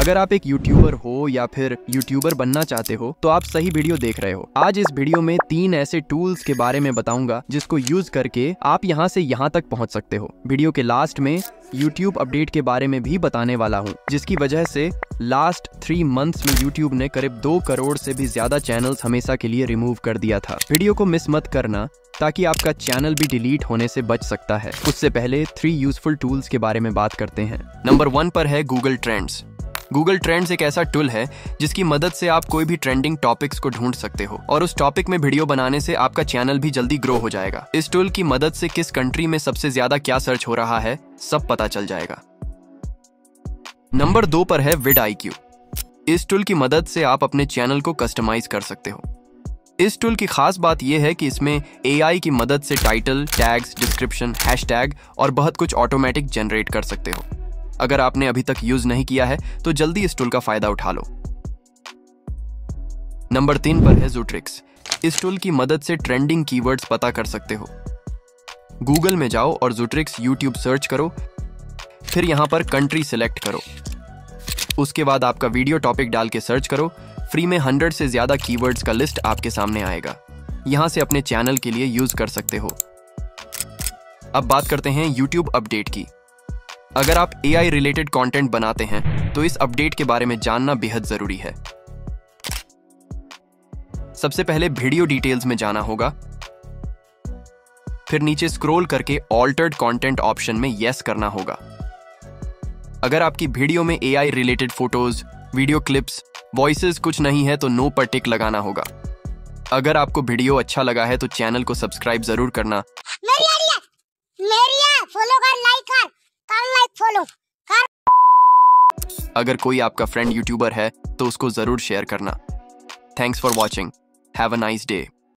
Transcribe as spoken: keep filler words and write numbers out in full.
अगर आप एक यूट्यूबर हो या फिर यूट्यूबर बनना चाहते हो तो आप सही वीडियो देख रहे हो। आज इस वीडियो में तीन ऐसे टूल्स के बारे में बताऊंगा जिसको यूज करके आप यहां से यहां तक पहुंच सकते हो। वीडियो के लास्ट में यूट्यूब अपडेट के बारे में भी बताने वाला हूं, जिसकी वजह से लास्ट थ्री मंथ्स में यूट्यूब ने करीब दो करोड़ से भी ज्यादा चैनल्स हमेशा के लिए रिमूव कर दिया था। वीडियो को मिस मत करना ताकि आपका चैनल भी डिलीट होने से बच सकता है। उससे पहले थ्री यूजफुल टूल्स के बारे में बात करते हैं। नंबर वन पर है गूगल ट्रेंड्स। गूगल ट्रेंड्स एक ऐसा टूल है जिसकी मदद से आप कोई भी ट्रेंडिंग टॉपिक्स को ढूंढ सकते हो और उस टॉपिक में वीडियो बनाने से आपका चैनल भी जल्दी ग्रो हो जाएगा। इस टूल की मदद से किस कंट्री में सबसे ज्यादा क्या सर्च हो रहा है सब पता चल जाएगा। नंबर दो पर है विडआईक्यू। इस टूल की मदद से आप अपने चैनल को कस्टमाइज कर सकते हो। इस टूल की खास बात यह है कि इसमें एआई की मदद से टाइटल, टैग्स, डिस्क्रिप्शन, हैशटैग और बहुत कुछ ऑटोमेटिक जनरेट कर सकते हो। अगर आपने अभी तक यूज नहीं किया है तो जल्दी इस टूल का फायदा उठा लो। नंबर तीन पर है ज़ूट्रिक्स। इस टूल की मदद से ट्रेंडिंग कीवर्ड्स पता कर सकते हो। गूगल में जाओ और ज़ूट्रिक्स यूट्यूब सर्च करो, फिर यहां पर कंट्री सिलेक्ट करो। उसके बाद आपका वीडियो टॉपिक डाल के सर्च करो। फ्री में हंड्रेड से ज्यादा कीवर्ड्स का लिस्ट आपके सामने आएगा। यहां से अपने चैनल के लिए यूज कर सकते हो। अब बात करते हैं यूट्यूब अपडेट की। अगर आप एआई रिलेटेड कंटेंट बनाते हैं तो इस अपडेट के बारे में जानना बेहद जरूरी है। सबसे पहले वीडियो डिटेल्स में जाना होगा, फिर नीचे स्क्रॉल करके ऑल्टर्ड कंटेंट ऑप्शन में यस करना होगा। अगर आपकी वीडियो में AI related photos, video clips, voices कुछ नहीं है तो नो पर टिक लगाना होगा। अगर आपको वीडियो अच्छा लगा है तो चैनल को सब्सक्राइब जरूर करना। मेरी आइडिया, मेरी है, फॉलो कर, लाइक कर, कर लाइक फॉलो कर। अगर कोई आपका फ्रेंड यूट्यूबर है तो उसको जरूर शेयर करना। Thanks for watching. Have a nice day.